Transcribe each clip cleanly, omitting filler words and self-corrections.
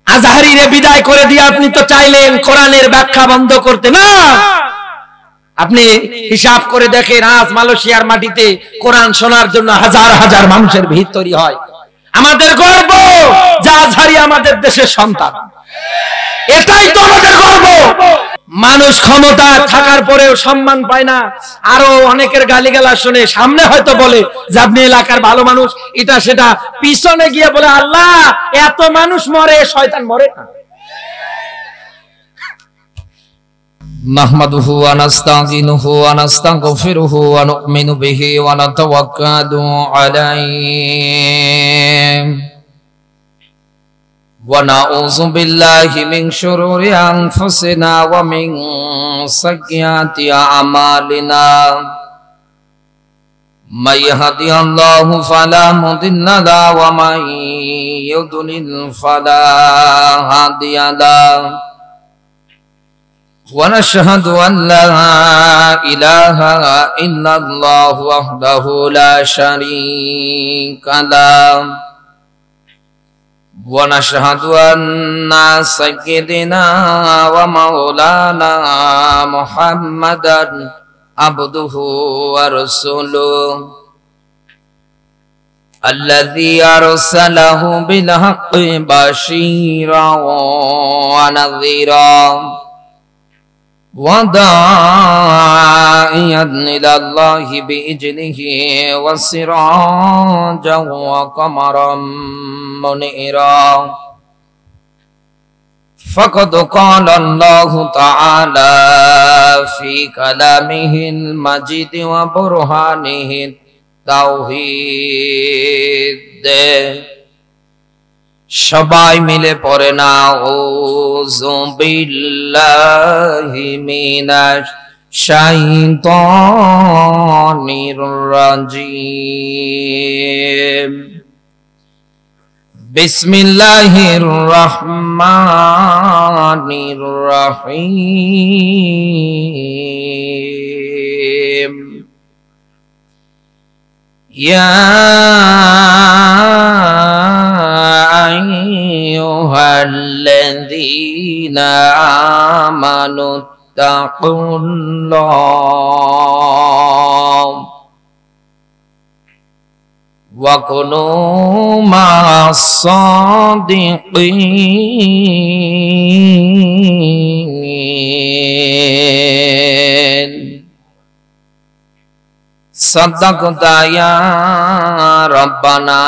আজহারীরে বিদায় করে দিয়ে আপনি তো চাইলেন কোরআনের ব্যাখ্যা বন্ধ করতে। না, আপনি হিসাব করে দেখেন, আজ মালয়েশিয়ার মাটিতে কোরআন শোনার জন্য হাজার হাজার মানুষের ভিড় তৈরি হয়। আমাদের গর্ব যে আজহারী আমাদের দেশের সন্তান, এটাই তো আমাদের গর্ব। মানুষ ক্ষমতা থাকার পরেও সম্মান পায় না, আরো অনেকের গালিগালাজ শুনে, সামনে হয়তো বলে যে আপনি এলাকার ভালো মানুষ, এটা সেটা, পিছনে গিয়ে বলে আল্লাহ এত মানুষ মরে, শয়তান মরে না। নাহমাদুহু ওয়া নাস্তাঈনুহু ওয়া নাস্তাগফিরুহু ওয়া নু'মিনু বিহি ওয়া নাতাওয়াক্কালু আলাইহি ওয়া নাউযু বিল্লাহি মিন শুরুরি আনফুসিনা ওয়া মিন সাইয়্যাতি আমালিনা। মান ইয়াহদিহিল্লাহু ফালা মুদিল্লা লাহু ওয়া মান ইউদ্লিল ফালা হাদিয়া লাহু। ونشهد أن لا إله إلا الله وحده لا شريك له ونشهد أن سيدنا ومولانا محمدا عبده ورسوله الذي أرسله بالحق بشيرا ونذيرا وداعيا إلى الله بإذنه وسراجا وقمرا منيرا. فقد قال الله تعالى في كلامه المجيد وبرهانه التوحيد. সবাই মিলে পড়ে না আউযু বিল্লাহি মিনাশ শাইতানির রাজিম। বিসমিল্লাহির রহমানির রহিম। ইয়া আইয়ুহাল্লাযীনা আমানুত্তাকুল্লাহ ওয়া কুনু মা'আস সাদিকিন। সাদাকতা ইয়া রাব্বানা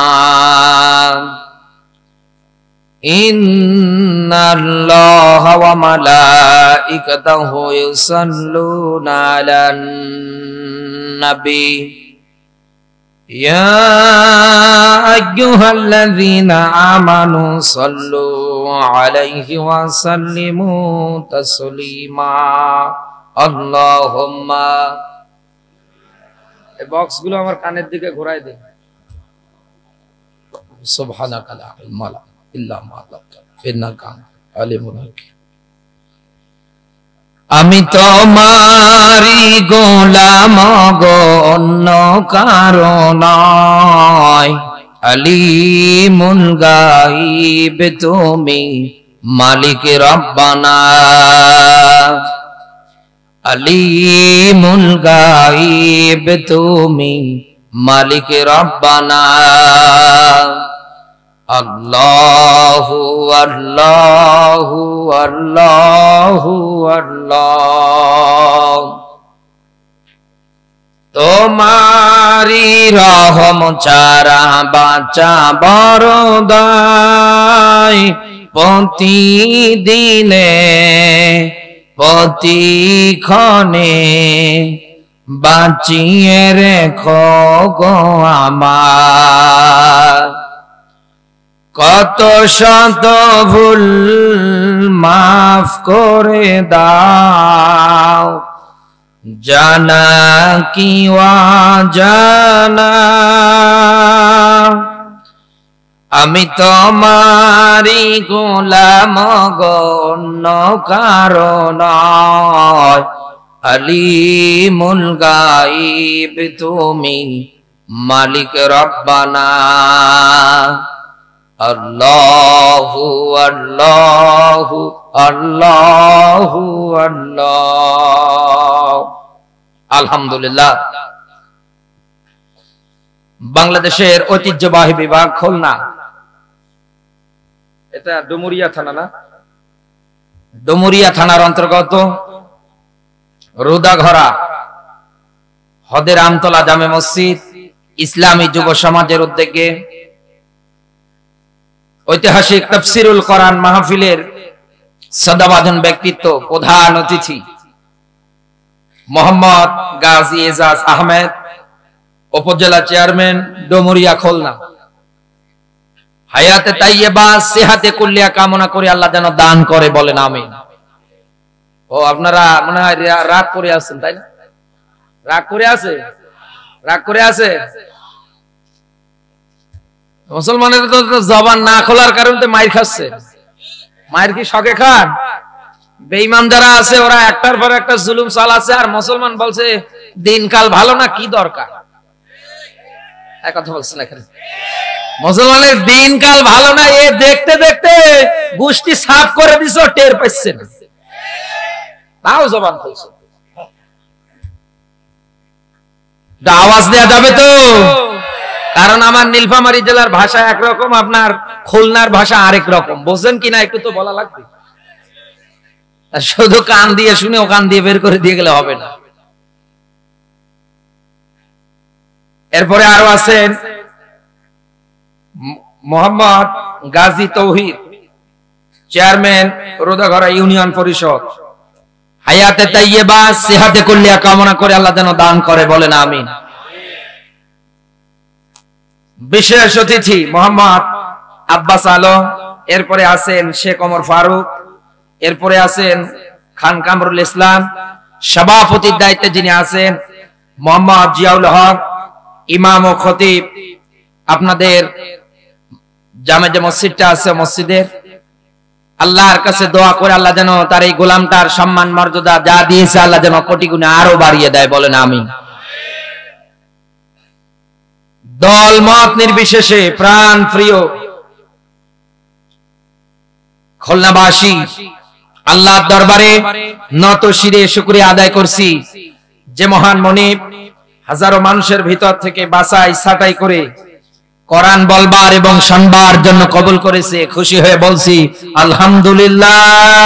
ইন্নাল্লাহা ওয়া মালাইকাতাহু ইউসাল্লুনা আলান নাবী ইয়া আইয়ুহাল্লাযীনা আমানু সাল্লু আলাইহি ওয়া সাল্লিমু তাসলিমা। আল্লাহুম্মা, এই বক্সগুলো আমার কানের দিকে ঘোরায় দে। সুবহানাকা লা ইলমা লানা ইল্লা মা আল্লামতানা ইন্নাকা আনতাল আলিমুল হাকীম। আমি তোমারি গোলাম গো, অন্য কারো নয়। আলিমুল গায়ব তুমি, মালিক রব্বানা। আলিমুল গায়ব তুমি, মালিক রব্বানা। আল্লাহু আল্লাহু আল্লাহু আল্লাহ। তোমারি রহম ছাড়া বাঁচা বড় দায়। প্রতিদিনে প্রতিক্ষণে বাঁচিয়ে রেখো গো আমার। কত শত ভুল মাফ করে দাও, জানা কি অজানা। আমি তোমারি গোলাম গো, অন্য কারো নয়। আলিমুল গায়ব তুমি, মালিক রব্বানা। আল্লাহু আল্লাহু আল্লাহু আল্লাহ। আলহামদুলিল্লাহ। বাংলাদেশের ঐতিহ্যবাহী বিভাগ খুলনা, এটা ডুমুরিয়া থানা না? ডুমুরিয়া থানার অন্তর্গত রুদাঘরা হদের আমতলা জামে মসজিদ ইসলামী যুব সমাজের উদ্যোগে ঐতিহাসিক তাফসিরুল কোরআন মাহফিলের সদাবাদন ব্যক্তিত্ব, প্রধান অতিথি মোহাম্মদ গাজী এজাজ আহমেদ, উপজেলা চেয়ারম্যান ডুমুরিয়া খুলনা, হায়াতে তাইয়্যিবা সেহাতে কুল্লিয়া কামনা করে আল্লাহ যেন দান করে, বলেন আমিন। ও আপনারা মনে হয় রাগ করে আছেন, তাই না? রাগ করে আছে, রাগ করে আছে। মুসলমানের তো জবান না খোলার কারণে মাইর খাচ্ছে। মায়ের কি শখে খান? বেঈমান যারা আছে ওরা একটার পর একটা জুলুম চালাচ্ছে, আর মুসলমান বলছে দিনকাল ভালো না, কি দরকার? এক কথা বলছেন এখানে, মুসলমানের দিনকাল ভালো না, এ দেখতে দেখতে গোষ্ঠী সাফ করে দিছো, টের পাচ্ছে না, তাও জবান খুলছে। আওয়াজ দেয়া যাবে তো? কারণ আমার নীলফামারী জেলার ভাষা একরকম, আপনার খুলনার ভাষা আরেক রকম, বোঝেন কিনা একটু তো বলা লাগবে। শুধু কান দিয়ে শুনে ও কান দিয়ে বের করে দিয়ে গেলে হবে না। এরপরে আরো আছেন মোহাম্মদ গাজী তৌহিদ, চেয়ারম্যান রোদাঘরা ইউনিয়ন পরিষদ, হায়াতে তাইয়্যিবা সেহাতে কুল্লিয়া কামনা করে আল্লাহ যেন দান করে, বলেন আমিন। বিশেষ অতিথি মোহাম্মদ আব্বাস আলম, এরপরে আছেন শেখ ওমর ফারুক, এরপরে আছেন খান কামরুল ইসলাম, সভাপতির দায়িত্বে যিনি আছেন মোহাম্মদ জিয়াউল হক, ইমাম ও খতিব আপনাদের জামে যে মসজিদটা আছে মসজিদের, আল্লাহর কাছে দোয়া করে আল্লাহ যেন তার এই গোলামটার সম্মান মর্যাদা যা দিয়েছে আল্লাহ যেন কোটি গুণে আরো বাড়িয়ে দেয়, বলেন আমিন। দল মত নির্বিশেষে প্রাণ প্রিয় খুলনাবাসী আল্লাহর দরবারে নত শিরে শুকরিয়া আদায় করছি, যে মহান মনিব হাজারো মানুষের ভিতর থেকে বাছাই ছাঁটাই করে কোরআন বলবার এবং শুনবার জন্য কবুল করেছে। খুশি হয়ে বলছি আলহামদুলিল্লাহ।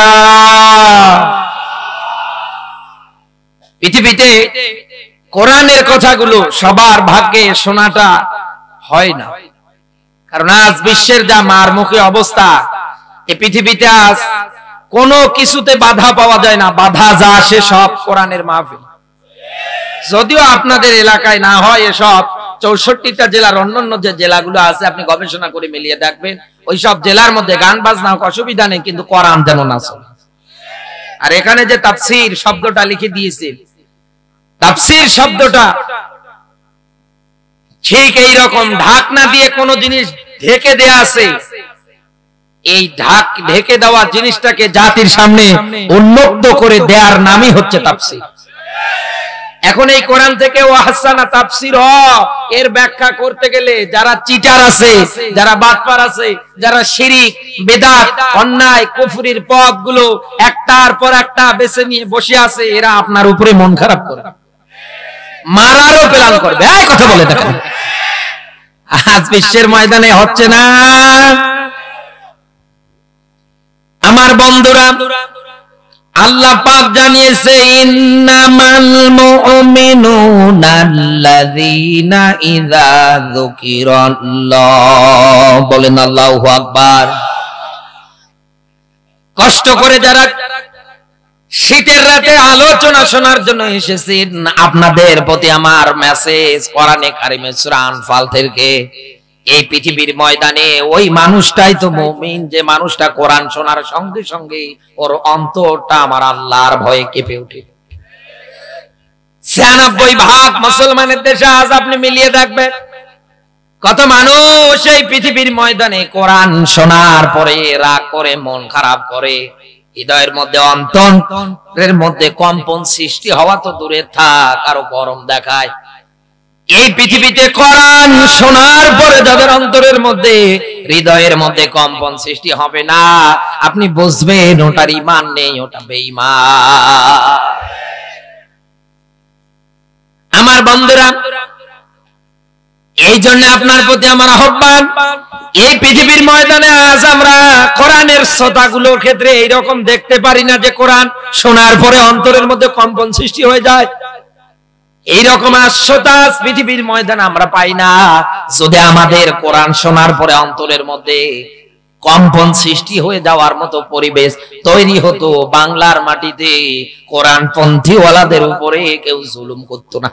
পৃথিবীতে কোরআনের কথাগুলো সবার ভাগ্যে শোনাটা হয় না, কারণ আজ বিশ্বের যা মারমুখী অবস্থা, এই পৃথিবীতে আজ কোনো কিছুতে বাধা পাওয়া যায় না, বাধা যা আসে সব কোরআনের মাহফিল। যদিও আপনাদের এলাকায় না হয়, এসব 64টা জেলার অন্যান্য যে জেলাগুলো আছে আপনি গবেষণা করে মিলিয়ে দেখবেন, ওই সব জেলার মধ্যে গান বাজনা অসুবিধা নেই, কিন্তু কোরআন যেন না চলে। আর এখানে যে তাফসীর শব্দটা লিখে দিয়েছে, তাফসীর শব্দটা ঠিক এই রকম ঢাকনা দিয়ে কোন জিনিস ঢেকে দেয়া আছে, এই ঢেকে দেওয়া জিনিসটাকে জাতির সামনে উন্মুক্ত করে দেওয়ার নামই হচ্ছে তাফসীর। এখন এই কোরআন থেকে ওয়াহসানা তাফসীর এর ব্যাখ্যা করতে গেলে যারা চিটার আছে, যারা বাটপার আছে, যারা শিরিক বিদআত অন্যায় কুফরির পথগুলো একটার পর একটা বেছে নিয়ে বসে আছে, এরা আপনার উপরে মন খারাপ করে মারারও প্ল্যান করবে। এই কথা বলে দেখো, আজ বিশ্বের ময়দানে হচ্ছে না। আমার বন্ধুরা, আল্লাহ পাক জানিয়েছে ইন্নামাল মুমিনুনা আল্লাযীনা ইযা যুকিরাল্লাহ, বলেন আল্লাহু আকবার। কষ্ট করে যারা শীতের রাতে আলোচনা শোনার জন্য এসেছেন, আপনাদের প্রতি আমার মেসেজ কোরআনে কারিমে সূরা আনফাল থেকে, এই পৃথিবীর ময়দানে ওই মানুষটাই তো মুমিন, যে মানুষটা কোরআন শোনার সঙ্গে সঙ্গে ওর অন্তরটা আমার আল্লাহর ভয়ে কেঁপে ওঠে। 96% মুসলমানের দেশে আজ আপনি মিলিয়ে দেখবেন কত মানুষ এই পৃথিবীর ময়দানে কোরআন শোনার পরে রাগ করে, মন খারাপ করে, হৃদয়ের মধ্যে অন্তরের মধ্যে কম্পন সৃষ্টি হওয়া তো দূরে থাক, আরো গরম দেখায়। এই পৃথিবীতে কোরআন শোনার পরে যাদের অন্তরের মধ্যে হৃদয়ের মধ্যে কম্পন সৃষ্টি হবে না, আপনি বুঝবেন ওটার ঈমান নেই, ওটা বেঈমান। আমার বন্ধুরা, এই জন্য আপনার প্রতি আমার আহ্বান, এই পৃথিবীর ময়দানে আজ আমরা কোরআনের শ্রোতাগুলোর ক্ষেত্রে এইরকম দেখতে পারি না যে কোরআন শোনার পরে অন্তরের মধ্যে কম্পন সৃষ্টি হয়ে যায়। এইরকম আশ্রতা পৃথিবীর ময়দানে আমরা পাই না। যদি আমাদের কোরআন শোনার পরে অন্তরের মধ্যে কম্পন সৃষ্টি হয়ে যাওয়ার মতো পরিবেশ তৈরি হতো, বাংলার মাটিতে কোরআন পন্থীওয়ালাদের উপরে কেউ জুলুম করতো না।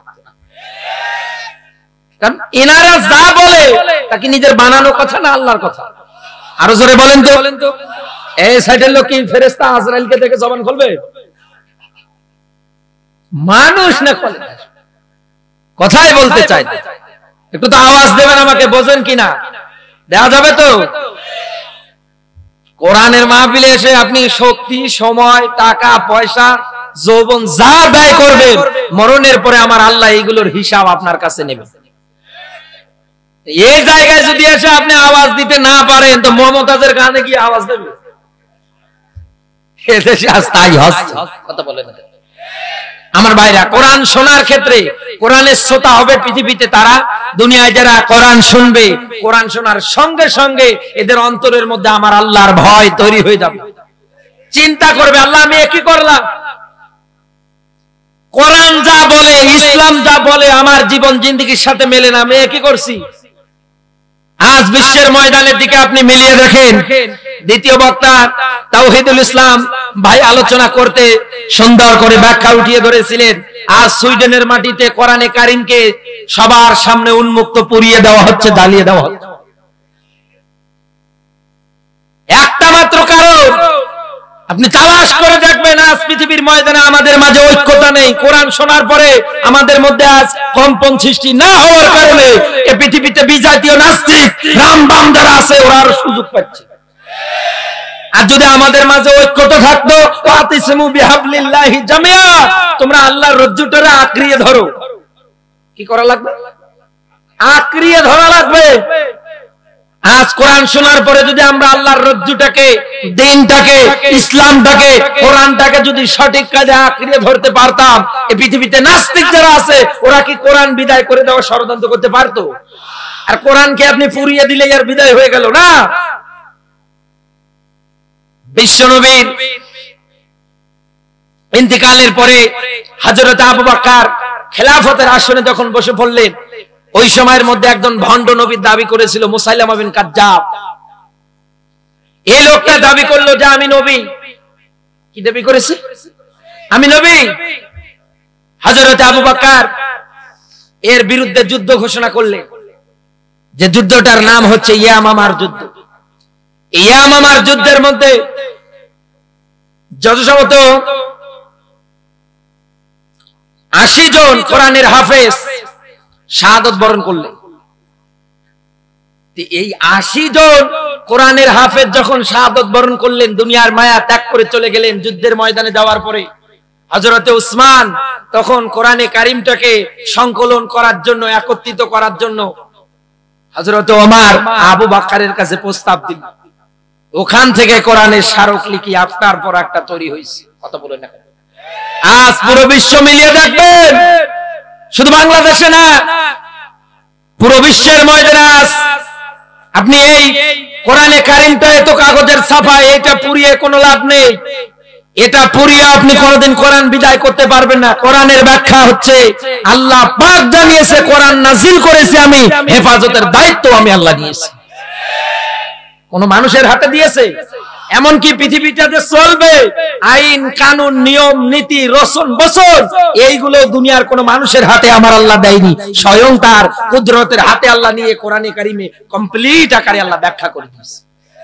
কারণ এনারা যা বলে তা কি নিজের বানানো কথা না আল্লাহর কথা? আরো জোরে বলেন তো। এই সাইডের লোক কি ফেরেশতা আজরাইলকে দেখে জবান খুলবে? মানুষ না খুলে। কথাই বলতে চাই, একটু তো আওয়াজ দেবেন আমাকে, বোঝেন কিনা? দেওয়া যাবে তো? কোরআনের মাহফিলে এসে আপনি শক্তি, সময়, টাকা, পয়সা, যৌবন যা ব্যয় করবেন, মরণের পরে আমার আল্লাহ এইগুলোর হিসাব আপনার কাছে নেবে। এই জায়গায় যদি এসে আপনি আওয়াজ দিতে না পারেন, তো মমতাজের গানে গিয়ে আওয়াজ দেবে? এদেশে আজ তাই হচ্ছে। কথা বলে না আমার ভাইরা, কোরআন শোনার ক্ষেত্রে কোরআনের শ্রোতা হবে পৃথিবীতে তারা, দুনিয়ায় যারা কোরআন শুনবে, কোরআন শোনার সঙ্গে সঙ্গে এদের অন্তরের মধ্যে আমার আল্লাহর ভয় তৈরি হয়ে যাবে। চিন্তা করবে, আল্লাহ আমি কি করলাম? কোরআন যা বলে, ইসলাম যা বলে আমার জীবন জিন্দেগির সাথে মেলে না, আমি কি করছি? আজ বিশ্বের ময়দানের দিকে আপনি মিলিয়ে দেখেন। দ্বিতীয় বক্তা তাওহীদুল ইসলাম ভাই আলোচনা করতে সুন্দর করে ব্যাখ্যা উঠিয়ে ধরেছিলেন। আজ সুইডেনের মাটিতে কোরআনে কারিমকে সবার সামনে উন্মুক্ত পুড়িয়ে দেওয়া হচ্ছে, জ্বালিয়ে দেওয়া হচ্ছে। একটা মাত্র কারণ, আপনি তালাশ করে দেখবেন আজ পৃথিবীর ময়দানে আমাদের মাঝে ঐক্যতা নেই। কোরআন শোনার পরে আমাদের মধ্যে আজ কম্পন সৃষ্টি না হওয়ার কারণে এই পৃথিবীতে বিজাতীয় নাস্তিক রামবাম যারা আছে ওরা আরো সুযোগ পাচ্ছে। আর যদি আমাদের মাঝে ঐক্যতা থাকতো, ওয়াতিসিমু বিহাবলিল্লাহি জামিআ, তোমরা আল্লাহর রজ্জুটারে আঁকড়িয়ে ধরো। কি করা লাগবে? আঁকড়িয়ে ধরা লাগবে। আজ কোরআন শোনার পরে যদি আমরা আল্লাহর রজ্জুটাকে, দ্বীনটাকে, ইসলামটাকে, কোরআনটাকে যদি সঠিক কাজে আঁকড়িয়ে ধরতে পারতাম, এই পৃথিবীতে নাস্তিক যারা আছে ওরা কি কোরআন বিদায় করে দেওয়া ষড়যন্ত্র করতে পারতো? আর কোরআনকে আপনি পুড়িয়ে দিলে আর বিদায় হয়ে গেল না। বিশ্বনবীর ইন্তিকালের পরে হযরত আবু বকর খেলাফতের আসনে যখন বসে পড়লেন, ওই সময়ের মধ্যে একজন ভণ্ড নবীর দাবি করেছিল, মুসাইলামা বিন কাজ্জাব। এই লোকটা দাবি করলো যে আমি নবী। কি দাবি করেছে? আমি নবী। হযরত আবু বকর এর বিরুদ্ধে যুদ্ধ ঘোষণা করলেন, যে যুদ্ধটার নাম হচ্ছে ইয়ামামার যুদ্ধ। ইয়ামামার যুদ্ধের মধ্যে যথাসম্ভবত 80 জন কোরআনের হাফেজ শাহাদাত বরণ করলেন। এই 80 জন কোরআনের হাফেজ যখন শাহাদাত বরণ করলেন, দুনিয়ার মায়া ত্যাগ করে চলে গেলেন, যুদ্ধের ময়দানে যাওয়ার পরে হযরতে উসমান তখন কোরআনে কারিমটাকে সংকলন করার জন্য, একত্রিত করার জন্য হযরতে ওমর আবু বকরের কাছে প্রস্তাব দিলেন। ওখান থেকে কোরআনের স্মারকলিপি একটার পর একটা তৈরি হয়েছে। কথা বলেন না? আজ পুরো বিশ্ব মিলিয়ে দেখবেন, শুধু বাংলাদেশে না, পুরো বিশ্বের ময়দানে আজ আপনি এই কোরআনে কারিমটা এত কাগজের ছাপা, এটা পুড়িয়ে কোনো লাভ নেই। এটা পুড়িয়ে আপনি কোনোদিন কোরআন বিদায় করতে পারবেন না। কোরআনের ব্যাখ্যা হচ্ছে আল্লাহ পাক জানিয়েছে, কোরআন নাযিল করেছে আমি, হেফাজতের দায়িত্ব আমি আল্লাহ নিয়েছি। কোন মানুষের হাতে দিয়েছে? এমনকি পৃথিবীটাতে চলবে আইন কানুন, নিয়ম নীতি, রসন বসন, এইগুলো দুনিয়ার কোন মানুষের হাতে আমার আল্লাহ দেয়নি, স্বয়ং তার কুদরতের হাতে আল্লাহ নিয়ে কোরআনে কারিমে কমপ্লিট আকারে আল্লাহ ব্যাখ্যা করে দিয়েছে।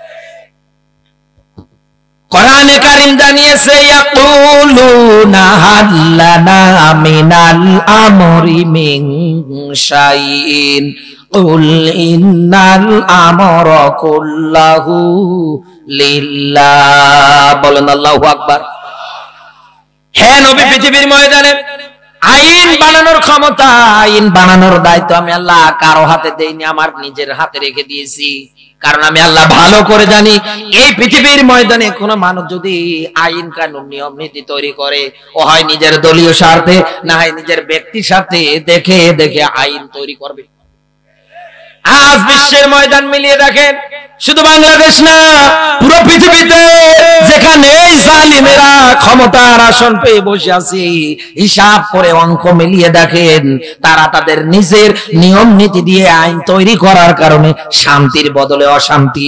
কোরআনে কারিম জানিয়েছে, ইয়াকুলুনা হাল্লানা মিনাল আমরি মিন শাইইন কুল ইন্নাল আমরা কুল্লাহু লিল্লাহ। বলেন আল্লাহু আকবার। হে নবী, পৃথিবীর ময়দানে আইন বানানোর ক্ষমতা, আইন বানানোর দায়িত্ব আমি আল্লাহ কারো হাতে দেইনি, আমার নিজের হাতে রেখে দিয়েছি। কারণ আমি আল্লাহ ভালো করে জানি, এই পৃথিবীর ময়দানে কোন মানুষ যদি আইন কানুন নিয়ম নীতি তৈরি করে, ও হয় নিজের দলীয় স্বার্থে, না হয় নিজের ব্যক্তির স্বার্থে দেখে দেখে আইন তৈরি করবে। আজ বিশ্বের ময়দান মিলিয়ে দেখেন, শুধু বাংলাদেশ না, পুরো পৃথিবীতে যেখানে জালিমেরা ক্ষমতার আসন পেয়ে বসে আছে, হিসাব করে অঙ্ক মিলিয়ে দেখেন, তারা তাদের নিজের নিয়ম নীতি দিয়ে আইন তৈরি করার কারণে শান্তির বদলে অশান্তি।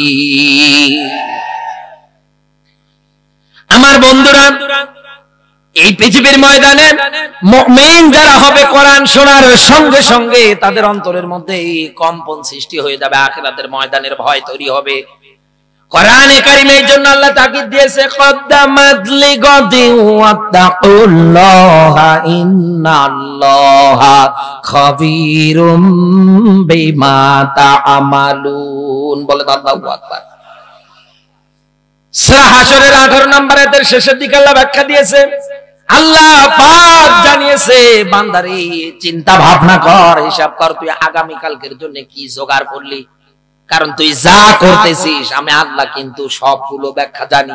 আমার বন্ধুরা, এই পৃথিবীর ময়দানে মুমিন যারা হবে, কোরআন শোনার সঙ্গে সঙ্গে তাদের অন্তরের মধ্যে কম্পন সৃষ্টি হয়ে যাবে, আখিরাতের ময়দানের ভয় তৈরি হবে। কোরআনে কারিমে এই জন্য আল্লাহ তাকিদ দিয়েছে, কদ্দামাত লিগাদি ওয়াত্তাকুল্লাহা ইন্নাল্লাহা খাবীরুম বিমা তা'মালুন। বলেন আল্লাহু আকবার। সূরা হাশরের 18 নম্বর আয়াতের শেষের দিকে আল্লাহ ব্যাখ্যা দিয়েছে, আল্লাহ পাক জানিয়েছে, বান্দারে চিন্তা ভাবনা কর, হিসাব কর, তুই আগামী কালকের জন্য কি জোগাড় করলি। কারণ তুই যা করতেছিস আমি আল্লাহ কিন্তু সবগুলো ব্যাখ্যা জানি।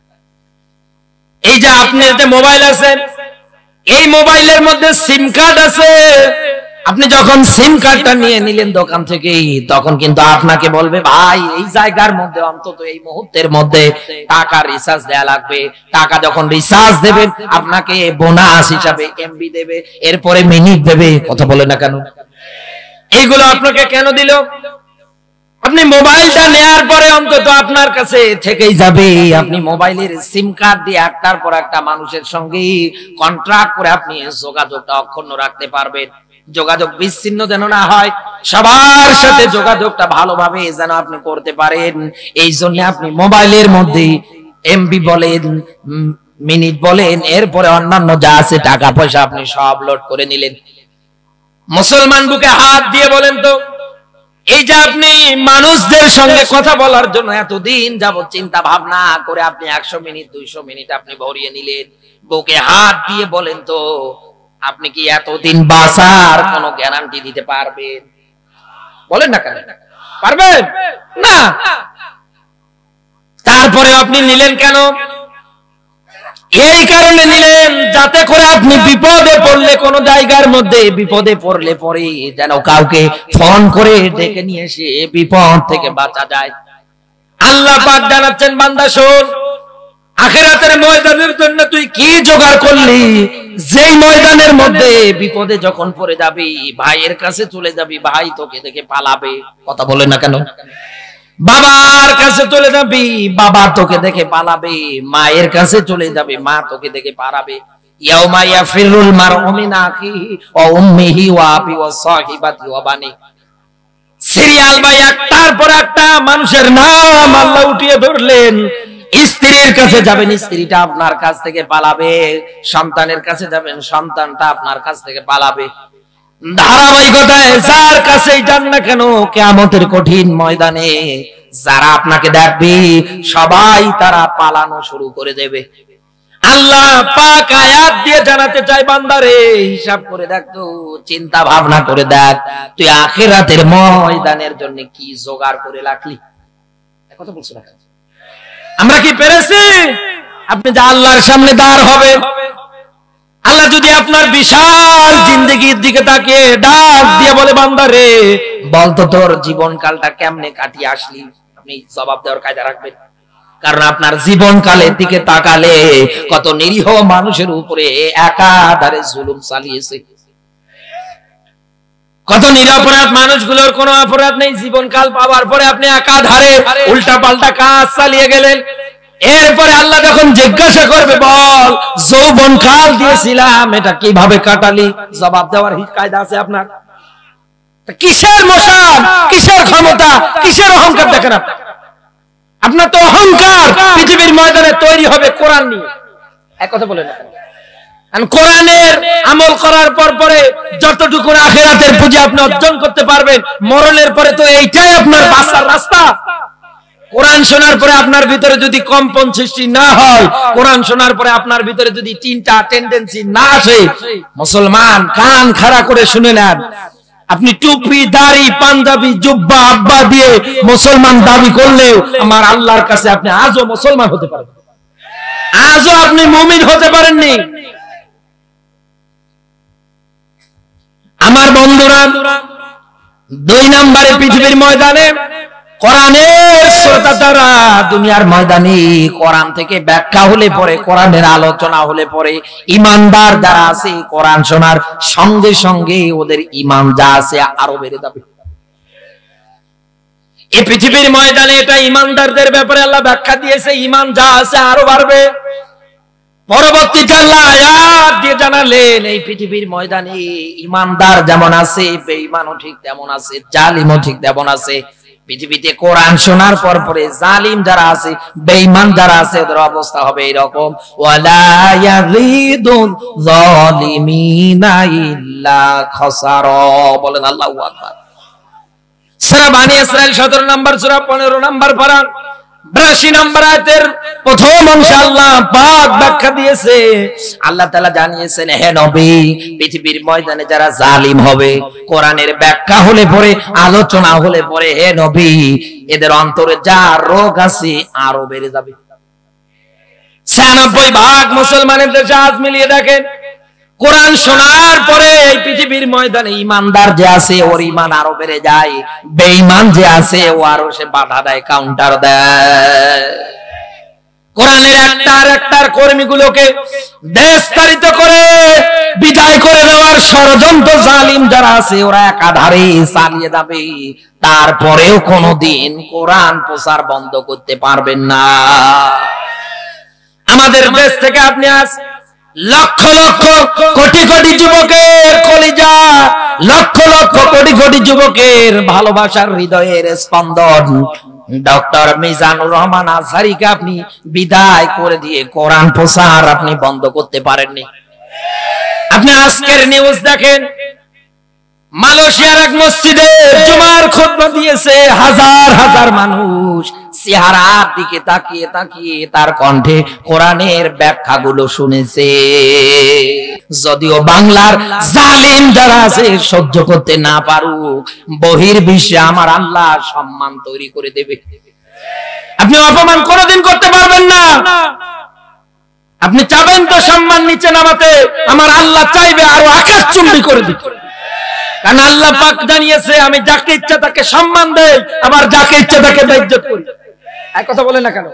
এই যে আপনার যে মোবাইল আছে, এই মোবাইলের মধ্যে সিম কার্ড আছে। আপনি যখন সিম কার্ডটা নিয়ে নিলেন দোকান থেকে, তখন কিন্তু আপনাকে বলবে, ভাই এই জায়গার মধ্যে অন্তত এই মুহূর্তের মধ্যে টাকা রিচার্জ দেয়া লাগবে। টাকা যখন রিচার্জ দেবেন, আপনাকে বোনাস হিসাবে এমবি দেবে, এরপরে মিনিট দেবে। কথা বলে না কেন? এইগুলো আপনাকে কেন দিল? আপনি মোবাইলটা নেয়ার পরে অন্তত আপনার কাছে থেকেই যাবে। আপনি মোবাইলের সিম কার্ড দিয়ে একটার পর একটা মানুষের সঙ্গে কন্ট্রাক্ট করে আপনি যোগাযোগটা অক্ষুণ্ণ রাখতে পারবেন। যোগাযোগ বিচ্ছিন্ন যেন না হয়, সবার সাথে যোগাযোগটা ভালোভাবে যেন আপনি করতে পারেন। এই জন্য আপনি মোবাইলের মধ্যে এমবি বলেন, মিনিট বলেন, এরপরে অন্যান্য যা আছে টাকা পয়সা আপনি সব লোড করে নিলেন। মুসলমান বুকে হাত দিয়ে বলেন তো, এই যে আপনি মানুষদের সঙ্গে কথা বলার জন্য এতদিন যাবত চিন্তা ভাবনা করে আপনি 100 মিনিট 200 মিনিট আপনি ভরিয়ে নিলেন, বুকে হাত দিয়ে বলেন তো, আপনি কি এতদিন বাঁচার কোনো গ্যারান্টি দিতে পারবেন? বলেন না কেন? পারবেন না। তারপরে আপনি নিলেন কেন? এই কারণে নিলেন যাতে করে আপনি বিপদে পড়লে, কোন জায়গার মধ্যে বিপদে পড়লে পরে যেন কাউকে ফোন করে ডেকে নিয়ে এসে বিপদ থেকে বাঁচা যায়। আল্লাহ পাক জানাচ্ছেন, বান্দা শোন, আখিরাতের ময়দানের জন্য তুই কি জোগাড় করলি? যেই ময়দানের মধ্যে বিপদে যখন পড়ে যাবি, ভাইয়ের কাছে চলে যাবি, ভাই তোকে দেখে পালাবে। কথা বলে না কেন? বাবার কাছে চলে যাবি, বাবা তোকে দেখে পালাবে। মায়ের কাছে চলে যাবি, মা তোকে দেখে পালাবে। ইয়াউমা ইয়াফিরুল মারউ মিন আখিহি ওয়া উম্মিহি ওয়া আবি ওয়া সাহিবাতি ওয়া বানি। সিরিয়াল বাই একটার পর একটা মানুষের নাম আল্লাহ উঠিয়ে ধরলেন। স্ত্রীর কাছে যাবেন, স্ত্রীটা আপনার কাছ থেকে পালাবে। সন্তানের কাছে যাবেন, সন্তানটা আপনার কাছ থেকে পালাবে। ধারাবাহিকতায় যার কাছেই যান না কেন, কিয়ামতের কঠিন ময়দানে যারা আপনাকে দেখবে সবাই তারা পালানো শুরু করে দেবে। আল্লাহ পাক আয়াত দিয়ে জানাতে চাই, বান্দারে হিসাব করে দেখ তো, চিন্তা ভাবনা করে দেখ, তুই আখিরাতের ময়দানের জন্য কি জোগাড় করে রাখলি। কথা বলছো না? আমরা কি পেরেছি? আপনি যে আল্লাহর সামনে দাঁড় হবে, আল্লাহ যদি আপনার বিশাল জিন্দেগির দিকে তাকিয়ে ডাক দিয়ে বলে, বান্দারে বলতো তোর জীবনকালটা কেমনে কাটিয়ে আসলি, আপনি জবাব দেওয়ার কায়দা রাখবেন। কারণ আপনার জীবনকালের দিকে তাকালে কত নিরীহ মানুষের উপরে একাধারে জুলুম চালিয়েছে। কত নিরপরাধ মানুষগুলোর কোনো অপরাধ নেই, জীবনকাল পাওয়ার পরে আপনি একাধারে উল্টা পাল্টা কাজ চালিয়ে গেলেন। এরপরে আল্লাহ যখন জিজ্ঞাসা করবে, বল যৌবনকাল দিয়েছিলাম এটা কিভাবে কাটালি, জবাব দেওয়ার কায়দা আছে আপনার? কিসের মশান, কিসের ক্ষমতা, কিসের অহংকার দেখেন আপনার? তো অহংকার পৃথিবীর ময়দানে তৈরি হবে কোরআন নিয়ে। এক কথা বলে না, কোরআনের আমল করার পর পরে যতটুকু আখিরাতের পুঁজি আপনি অর্জন করতে পারবেন, মরণের পরে তো এইটাই আপনার বাঁচার রাস্তা। কোরআন শোনার পরে আপনার ভিতরে যদি কম্পন সৃষ্টি না হয়, কোরআন শোনার পরে আপনার ভিতরে যদি তিনটা টেন্ডেন্সি না আসে, মুসলমান কান খাড়া করে শুনে নেন, আপনি টুপি দাড়ি পাঞ্জাবি জুব্বা আব্বা দিয়ে মুসলমান দাবি করলেও আমার আল্লাহর কাছে আপনি আজও মুসলমান হতে পারেন, আজও আপনি মুমিন হতে পারেননি। আমার বন্ধুরা, 2 নম্বরে পৃথিবীর ময়দানে কোরআনের শ্রোতা তারা দুনিয়ার ময়দানে কোরআন থেকে ব্যাখ্যা হলে পরে, কোরআনের আলোচনা হলে পরে ঈমানদার যারা আছে কোরআন শোনার সঙ্গে সঙ্গে ওদের ঈমান যা আছে আরো বেড়ে যাবে। এই পৃথিবীর ময়দানে এটা ঈমানদারদের ব্যাপারে আল্লাহ ব্যাখ্যা দিয়েছে, ঈমান যা আছে আরো বাড়বে। পরবর্তীতে আল্লাহ আয়াত দিয়ে জানালেন এই পৃথিবীর ময়দানে ঈমানদার যেমন আছে, বেঈমানও ঠিক তেমন আছে, জালিমও ঠিক তেমন আছে। পৃথিবীতে কোরআন শোনার পর পরে জালিম যারা আছে, বেঈমান যারা আছে ওদের অবস্থা হবে এরকম, ওয়ালা ইয়াযিদুল যালিমিনা ইল্লা খাসারা। বলেন আল্লাহু আকবার। সূরা বনী ইসরাইল 17 নম্বর সূরা 15 নম্বর পারা 82 নম্বর আয়াতের প্রথম অংশে আল্লাহ পাক ব্যাখ্যা দিয়েছে। আল্লাহ তাআলা জানিয়েছেন, হে নবী, পৃথিবীর ময়দানে যারা জালিম হবে, কোরআনের ব্যাখ্যা হলে পরে, আলোচনা হলে পরে, হে নবী, এদের অন্তরে যা রোগ আছে আরো বেড়ে যাবে। 96% মুসলমানের দেশে আজ মিলিয়ে দেখেন, কোরআন শোনার পরে এই পৃথিবীর ময়দানে ঈমানদার যে আছে ওর ঈমান আরো বেড়ে যায়, বেঈমান যে আছে ও আরো সে বাধা দেয়, কাউন্টার দেয়। কোরআনের একটার কর্মীগুলোকে দেশতাড়িত করে বিদায় করে দেওয়ার ষড়যন্ত্র জালিম যারা আছে ওরা একাধারে চালিয়ে যাবে, তারপরেও কোনোদিন কোরআন প্রচার বন্ধ করতে পারবেন না। আমাদের দেশ থেকে আপনি আজ লক্ষ লক্ষ কোটি কোটি যুবকের কলিজা, লক্ষ লক্ষ কোটি কোটি যুবকের ভালোবাসার হৃদয়ের স্পন্দন ডক্টর মিজানুর রহমান আজহারীকে আপনি বিদায় করে দিয়ে কোরআন প্রচার আপনি বন্ধ করতে পারেননি। আপনি আজকের নিউজ দেখেন, মালয়েশিয়ার এক মসজিদে জুমার খুতবা দিয়েছে, হাজার হাজার মানুষ চেহারার দিকে তাকিয়ে তাকিয়ে তার কণ্ঠে কোরআনের ব্যাখ্যাগুলো শুনেছে। যদিও বাংলার জালিম যারা আছে সহ্য করতে না পারুক, বহির্বিশ্বে আমার আল্লাহ সম্মান তৈরি করে দেবে। আপনি অপমান কোনোদিন করতে পারবেন না। আপনি চাবেন তো সম্মান নিচে নামাতে, আমার আল্লাহ চাইবে আরো আকাশচুম্বী করে দিতে। কারণ আল্লাহ পাক জানিয়েছে, আমি যাকে ইচ্ছা তাকে সম্মান দেই, আবার যাকে ইচ্ছা তাকে বেইজ্জত করি। এক কথা বলে না কেন?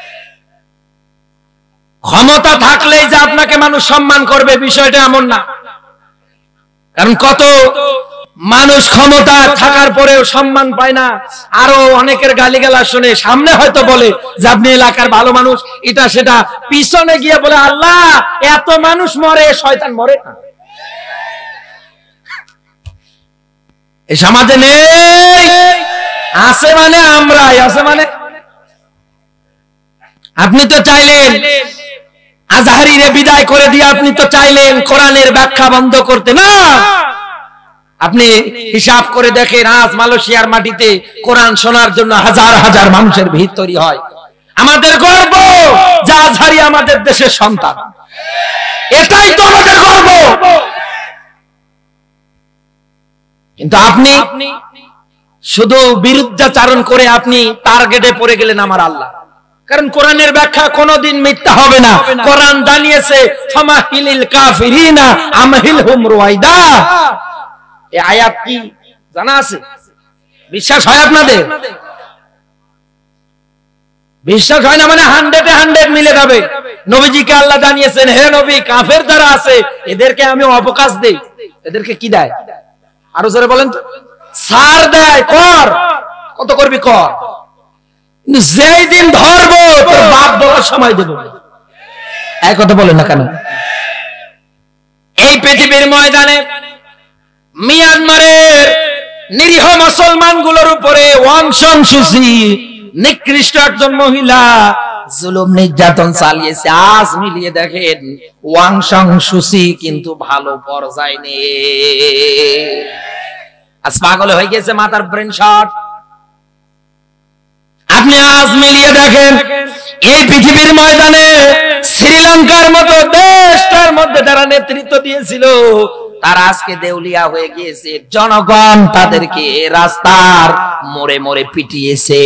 ক্ষমতা থাকলেই যে আপনাকে মানুষ সম্মান করবে বিষয়টা এমন না। কারণ কত মানুষ ক্ষমতা থাকার পরেও সম্মান পায় না, আরো অনেকের গালিগালাজ শুনে, সামনে হয়তো বলে যে আপনি এলাকার ভালো মানুষ, এটা সেটা, পিছনে গিয়ে বলে আল্লাহ এত মানুষ মরে, শয়তান মরে না। এই সমাজে নেই, আছে মানে আমরাই, আছে মানে আপনি তো চাইলেন আজহারীরে বিদায় করে দিয়ে, আপনি তো চাইলেন কোরআনের ব্যাখ্যা বন্ধ করতে। না, আপনি হিসাব করে দেখেন, আজ মালয়েশিয়ার মাটিতে কোরআন শোনার জন্য হাজার হাজার মানুষের ভিড় তৈরি হয়। আমাদের গর্ব যে আজহারী আমাদের দেশের সন্তান, এটাই তো আমাদের গর্ব। কিন্তু আপনি শুধু বিরুদ্ধাচারণ করে আপনি টার্গেটে পড়ে গেলেন আমার আল্লাহ। কারণ কোরআনের ব্যাখ্যা কোনোদিন মিথ্যা হবে না। কোরআন জানিয়েছে, ফামাহিলিল কাফিরিনা আমহিলহুম রুয়াইদা। এই আয়াত কি জানা আছে? বিশ্বাস হয় আপনাদের? বিশ্বাস হয় না মানে 100-এ 100 মিলে যাবে। নবীজিকে আল্লাহ জানিয়েছেন, হে নবী, কাফের যারা আছে এদেরকে আমি অবকাশ দেই। এদেরকে কি দেয়? আরো জোরে বলেন তো। ছাড় দেয়, কর, কত করবি কর, কিন্তু যেই দিন ধরবো তোর বাপ বলার সময় দেব। এক কথা বলেন না কেন? এই পৃথিবীর ময়দানে মিয়ানমারের নিরীহ মুসলমানগুলোর উপরে ওয়াং সাং সুচি নিকৃষ্ট একজন মহিলা জুলুম নির্যাতন চালিয়েছে। আজ মিলিয়ে দেখেন, ওয়াং সাং সুচি কিন্তু ভালো পর্যায়ে নেই। আজ পাগল হয়ে গেছে, মাথার ব্রেন শট। আপনি আজ মিলিয়ে দেখেন এই পৃথিবীর ময়দানে শ্রীলঙ্কার মতো দেশটার মধ্যে যারা নেতৃত্ব দিয়েছিল তারা আজকে দেউলিয়া হয়ে গিয়েছে, জনগণ তাদেরকে রাস্তার মোড়ে মোড়ে পিটিয়েছে।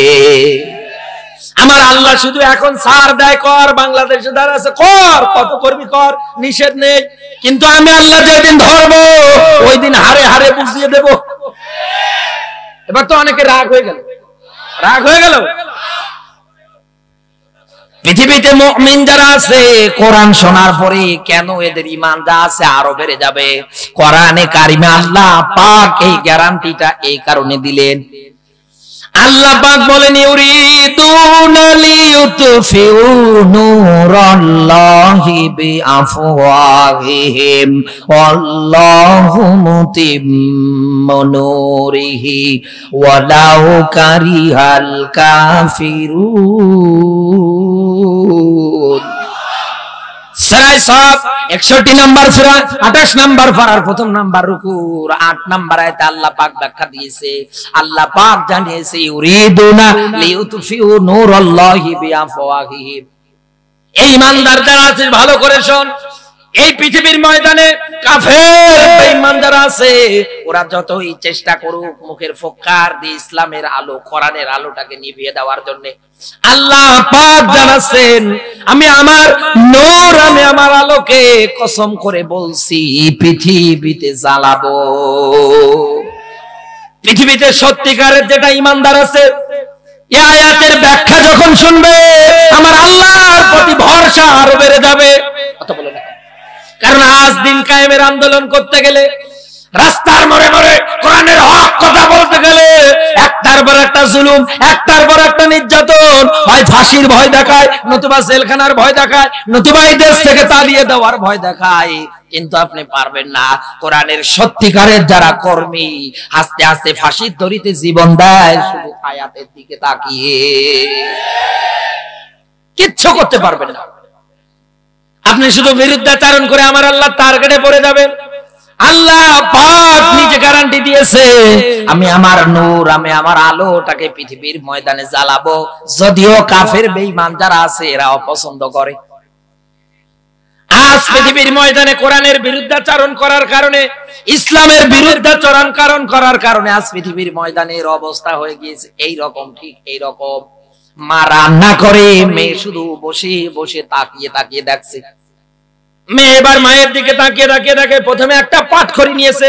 আমার আল্লাহ শুধু এখন ছাড় দেয়, কর বাংলাদেশে যারা আছে কর, কত করবি কর, নিষেধ নেই, কিন্তু আমি আল্লাহ যেদিন ধরবো ওই দিন হারে হারে বুঝিয়ে দেব। এবার তো অনেকে রাগ হয়ে গেল, রাগ হয়ে গেল। পৃথিবীতে মুমিন যারা আছে কোরআন শোনার পরে কেন এদের ঈমান যা আছে আরো বেড়ে যাবে? কোরআনে কারিমে আল্লাহ পাক এই গ্যারান্টিটা এই কারণে দিলেন। আল্লাহ পাক বলেন ইউরিদুনা লিইউতফিউ নূরাল্লাহি বিআফওয়াহিহিম ওয়াল্লাহু মুতিম্মু নূরিহি ওয়ালাউ কারিহাল কাফিরুন। সূরা সফ 61 নম্বর সূরা 28 নম্বর পারার প্রথম নাম্বার রুকুর 8 নম্বর আয়াতে আল্লাহ পাক ব্যাখ্যা দিয়েছে। আল্লাহ পাক জানিয়েছে ইউরিদুনা লিইউতফিউ নূরাল্লাহি বিআফওয়াহিহিম। এই ইমানদার যারা আছে ভালো করে শোন, এই পৃথিবীর ময়দানে কাফের বেঈমান যারা আছে ওরা যতই চেষ্টা করুক মুখের ফক্কার দিয়ে ইসলামের আলো কোরআনের আলোটাকে নিভিয়ে দেওয়ার জন্য, আল্লাহ পাক জানাচ্ছেন আমি আমার নূর, আমি আমার আলোকে কসম করে বলছি পৃথিবীতে জ্বালাবো। পৃথিবীতে সত্যিকারের যেটা ইমানদার আছে এই আয়াতের ব্যাখ্যা যখন শুনবে আমার আল্লাহর প্রতি ভরসা আরো বেড়ে যাবে। কথা বলে না, কারণ আজ দিন কায়েমের আন্দোলন করতে গেলে, রাস্তার মোড়ে মোড়ে কোরআনের হক কথা বলতে গেলে একটার পর একটা জুলুম, একটার পর একটা নির্যাতন, হয় ফাঁসির ভয় দেখায়, নতুবা জেলখানার ভয় দেখায়, নতুবা এই দেশ থেকে তাড়িয়ে দেওয়ার ভয় দেখায়। কিন্তু আপনি পারবেন না। কোরআনের সত্যিকারের যারা কর্মী আস্তে আস্তে ফাঁসির দড়িতে জীবন দেয় শুধু আয়াতের দিকে তাকিয়ে, কিচ্ছু করতে পারবেন না। আপনি শুধু বিরুদ্ধাচরণ করে আমার আল্লাহ টার্গেটে পড়ে যাবেন। আল্লাহ পাক নিজে গ্যারান্টি দিয়েছে আমি আমার নূর, আমি আমার আলোটাকে পৃথিবীর ময়দানে জ্বালাবো, যদিও কাফের বেঈমান যারা আছে এরা অপছন্দ করে। আজ পৃথিবীর ময়দানে কোরআনের বিরুদ্ধাচরণ করার কারণে, ইসলামের বিরুদ্ধাচরণ করার কারণে আজ পৃথিবীর ময়দানের অবস্থা হয়ে গিয়েছে এই রকম, ঠিক এই রকম। মা রান্না করে, মেয়ে শুধু বসে বসে তাকিয়ে তাকিয়ে দেখছে। মেয়ে এবার মায়ের দিকে তাকিয়ে তাকিয়ে দেখে, প্রথমে একটা পাটখড়ি নিয়েছে,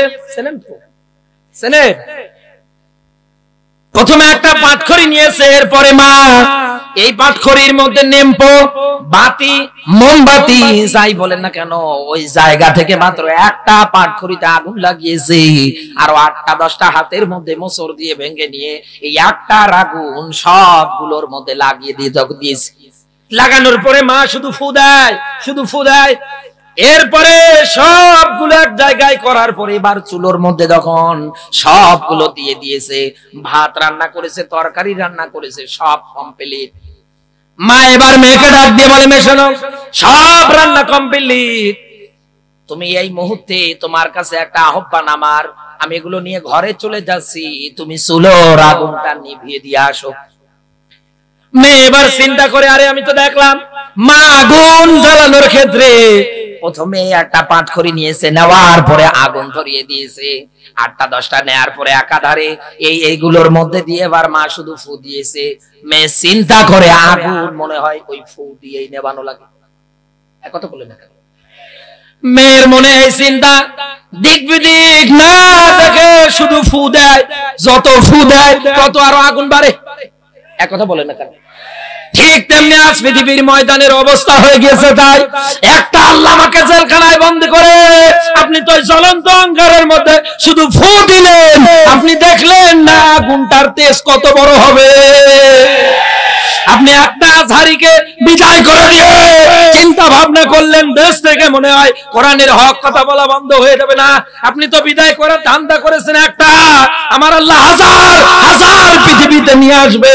প্রথমে একটা পাটখড়ি নিয়েছে, এরপরে মা এই পাটখড়ির মধ্যে নেমপো, বাতি, মোমবাতি যাই বলেন না কেন ওই জায়গা থেকে মাত্র একটা পাটখড়িতে আগুন লাগিয়েছে, আর 8টা 10টা হাতের মধ্যে মোচড় দিয়ে ভেঙে নিয়ে এই একটার আগুন সবগুলোর মধ্যে লাগিয়ে দিয়েছে। লাগানোর পরে মা শুধু ফু দেয়, শুধু ফু দেয়। এরপরে সবগুলো এক জায়গায় করার পরে এবার চুলোর মধ্যে যখন সবগুলো দিয়ে দিয়েছে, ভাত রান্না করেছে, তরকারি রান্না করেছে, সব কমপ্লিট। মা এবার মেয়েকে ডাক দিয়ে বলে, মেয়ে শোনো, সব রান্না কমপ্লিট, তুমি এই মুহূর্তে তোমার কাছে একটা আহ্বান আমার, আমি এগুলো নিয়ে ঘরে চলে যাচ্ছি, তুমি চুলোর আগুনটা নিভিয়ে দিয়ে আসো। মেয়ে এবার চিন্তা করে, আরে আমি তো দেখলাম মা আগুন জ্বালানোর ক্ষেত্রে প্রথমে একটা পাটখড়ি নিয়েছে, নেওয়ার পরে আগুন ধরিয়ে দিয়েছে, 8টা 10টা নেয়ার পরে একাধারে এইগুলোর মধ্যে দিয়ে এবার মা শুধু ফু দিয়েছে। মেয়ে চিন্তা করে আগুন মনে হয় ওই ফু দিয়েই নেবানো লাগে। কত বলে না, মেয়ের মনে এই চিন্তা, দিক বিদিক না দেখে শুধু ফু দেয়, যত ফু দেয় তত আরো আগুন বাড়ে। কথা বলে না কেন? ঠিক তেমনি আজ পৃথিবীর ময়দানের অবস্থা হয়ে গিয়েছে। তাই একটা আল্লাহ আমাকে জেলখানায় বন্দী করে, আপনি তো জ্বলন্ত অঙ্গারের মধ্যে শুধু ফু দিলেন, আপনি দেখলেন না আগুনটার তেজ কত বড় হবে। আপনি একটা আজহারিকে বিদায় করে দিয়ে চিন্তা ভাবনা করলেন দেশ থেকে মনে হয় কোরআনের হক কথা বলা বন্ধ হয়ে যাবে না, আপনি তো বিদায় করার ধান্দা করেছেন একটা, আমার আল্লাহ হাজার হাজার পৃথিবীতে নিয়ে আসবে।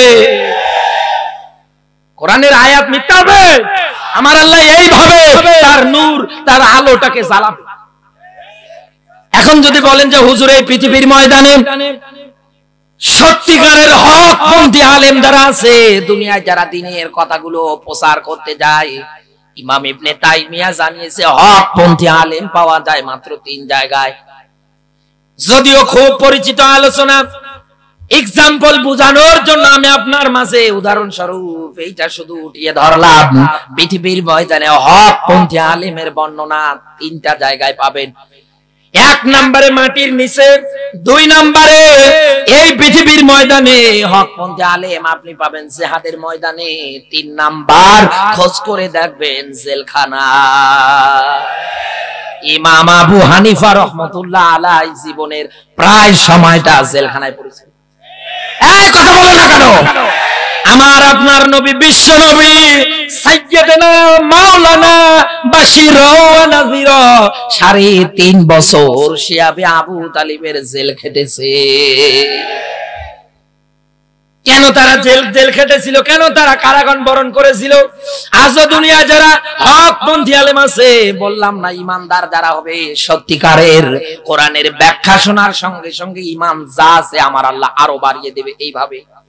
কোরআনের আয়াত মিথ্যা হবে, আমার আল্লাহ এইভাবে তার নূর, তার আলোটাকে জ্বালাবে। এখন যদি বলেন যে হুজুর এই পৃথিবীর ময়দানে সত্যিকারের হকপন্থী আলেম যারা আছে দুনিয়ায়, যারা দ্বীনের কথাগুলো প্রচার করতে যায়, ইমাম ইবনে তাইমিয়া জানিয়েছে হকপন্থী আলেম পাওয়া যায় মাত্র 3 জায়গায়। যদিও খুব পরিচিত আলোচনা, এক্সাম্পল বোঝানোর জন্য আমি আপনার মাঝে উদাহরণস্বরূপ এইটা শুধু উঠিয়ে ধরলাম। পৃথিবীর ময়দানে হকপন্থী আলেমের বর্ণনা 3টা জায়গায় পাবেন। 1 নম্বরে মাটির নিচে, 2 নম্বরে এই পৃথিবীর ময়দানে হকপন্থী আলেম আপনি পাবেন জিহাদের ময়দানে, 3 নাম্বার খোঁজ করে দেখবেন জেলখানা। ইমাম আবু হানিফা রাহমাতুল্লাহ আলাইহি জীবনের প্রায় সময়টা জেলখানায় পড়েছে। এই কথা বলো না কেন? আমার আপনার নবী, বিশ্ব নবী সাইয়্যিদনা মাওলানা বাশীর ওয়া নাযীর 3.5 বছর শিয়াবে আবু তালিবের জেল খেটেছে। কেন তারা জেল খেটেছিল? কেন তারা কারাগার বরণ করেছিল? আজও দুনিয়া যারা হকপন্থী আলেম আছে, বললাম না, ইমানদার যারা হবে, সত্যিকারের কোরআনের ব্যাখ্যা শোনার সঙ্গে সঙ্গে ইমান যা আছে আমার আল্লাহ আরো বাড়িয়ে দেবে। এইভাবে